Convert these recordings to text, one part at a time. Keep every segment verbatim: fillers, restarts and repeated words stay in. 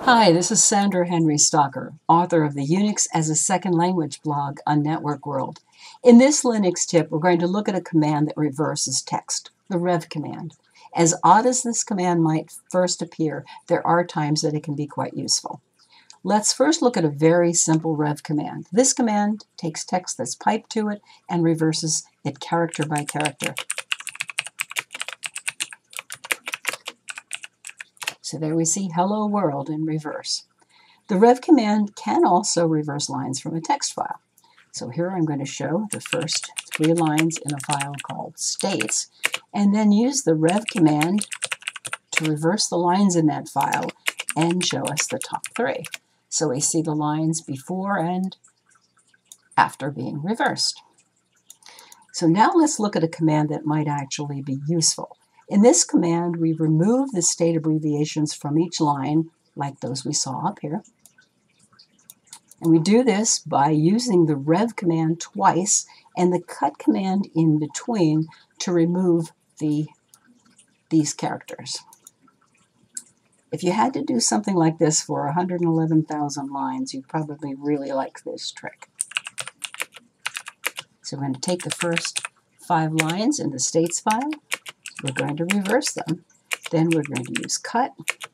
Hi, this is Sandra Henry Stocker, author of the Unix as a Second Language blog on Network World. In this Linux tip, we're going to look at a command that reverses text, the Rev command. As odd as this command might first appear, there are times that it can be quite useful. Let's first look at a very simple Rev command. This command takes text that's piped to it and reverses it character by character. So there we see hello world in reverse. The Rev command can also reverse lines from a text file. So here I'm going to show the first three lines in a file called states, and then use the Rev command to reverse the lines in that file and show us the top three. So we see the lines before and after being reversed. So now let's look at a command that might actually be useful. In this command, we remove the state abbreviations from each line, like those we saw up here. And we do this by using the Rev command twice and the cut command in between to remove the, these characters. If you had to do something like this for one hundred eleven thousand lines, you'd probably really like this trick. So we're going to take the first five lines in the states file. We're going to reverse them. Then we're going to use cut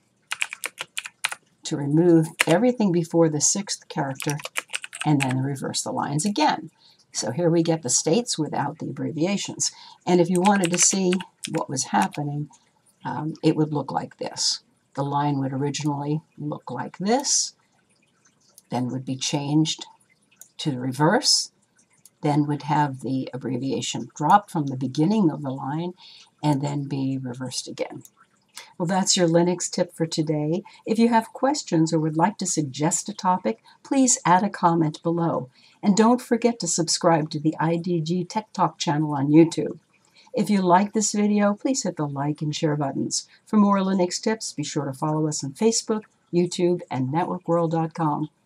to remove everything before the sixth character and then reverse the lines again. So here we get the states without the abbreviations. And if you wanted to see what was happening, um, it would look like this. The line would originally look like this, then would be changed to the reverse, then would have the abbreviation drop from the beginning of the line and then be reversed again. Well, that's your Linux tip for today. If you have questions or would like to suggest a topic, please add a comment below. And don't forget to subscribe to the I D G Tech Talk channel on YouTube. If you like this video, please hit the like and share buttons. For more Linux tips, be sure to follow us on Facebook, YouTube, and network world dot com.